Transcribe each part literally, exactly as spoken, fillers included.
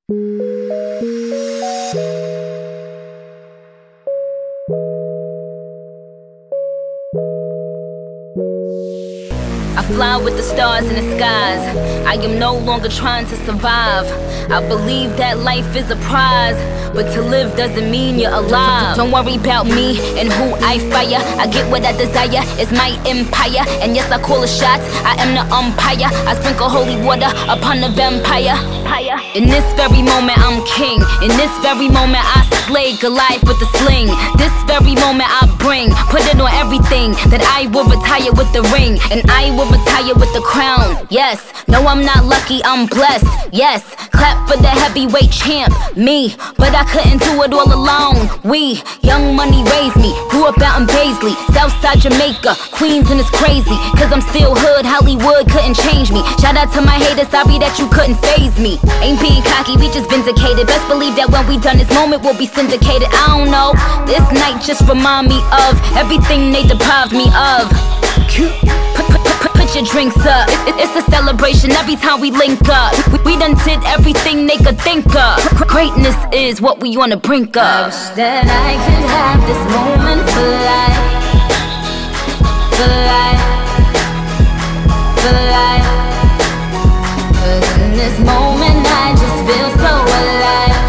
I fly with the stars in the skies. I am no longer trying to survive. I believe that life is a prize, but to live doesn't mean you're alive. Don't worry about me and who I fire. I get what I desire, it's my empire. And yes, I call the shots, I am the umpire. I sprinkle holy water upon the vampire. In this very moment I'm king. In this very moment I slay Goliath with the sling. This very moment I bring, put it on everything, that I will retire with the ring, and I will retire with the crown. Yes, no, I'm not lucky, I'm blessed. Yes, clap for the heavyweight champ, me. But I couldn't do it all alone. We, young money raised me, grew up out in Paisley, Southside Jamaica, Queens, and it's crazy, cause I'm still hood, Hollywood couldn't change me. Shout out to my haters, sorry that you couldn't faze me. Ain't being cocky, we just vindicated. Best believe that when we done this moment we'll be syndicated. I don't know, this night just remind me of everything they deprived me of. Put, put, put, put your drinks up, it, it, it's a celebration every time we link up. We, we done did everything they could think of. Greatness is what we on the brink of. I wish that I could have this moment for life, for life, for life. Cause in this moment I just feel so alive,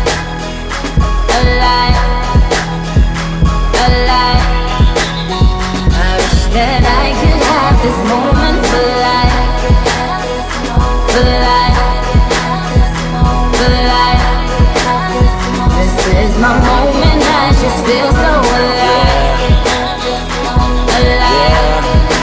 alive, alive. I wish that I could have this moment for life, for life, for life. This is my moment, I just feel so alive, alive,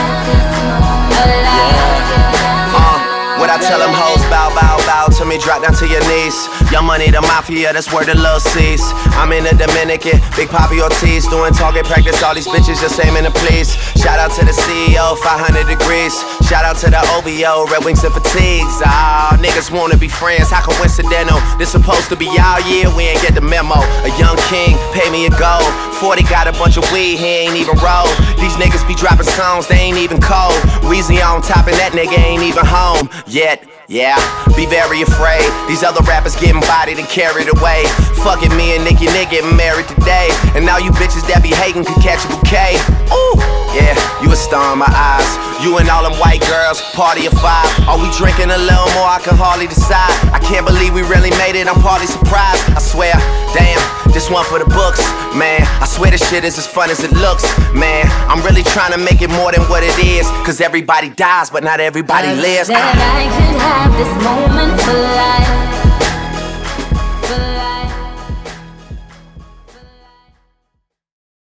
alive. Uh, what I tell them hoes, bow, bow, bow to me, drop down to your knees. Young money, the mafia, that's where the love sees. I'm in the Dominican, Big Papi Ortiz, doing target practice, all these bitches just aiming to please. Shout out to the C E O, five hundred degrees. Shout out to the O V O, Red Wings and Fatigues. Ah, niggas wanna be friends, how coincidental? This supposed to be our year, we ain't get the memo. A young king, pay me a gold. forty got a bunch of weed, he ain't even roll. These niggas be dropping songs, they ain't even cold. Weezy on top and that nigga ain't even home yet. Yeah, be very afraid. These other rappers getting bodied and carried away. Fucking me and Nicki Nick getting married today. And now you bitches that be hating could catch a bouquet. Ooh, yeah, you a star in my eyes. You and all them white girls, party of five. Are we drinking a little more? I can hardly decide. I can't believe we really made it, I'm partly surprised. I swear, damn, this one for the books. Man, I swear this shit is as fun as it looks. Man, I'm really trying to make it more than what it is. Cause everybody dies, but not everybody lives. That I could have this moment for life,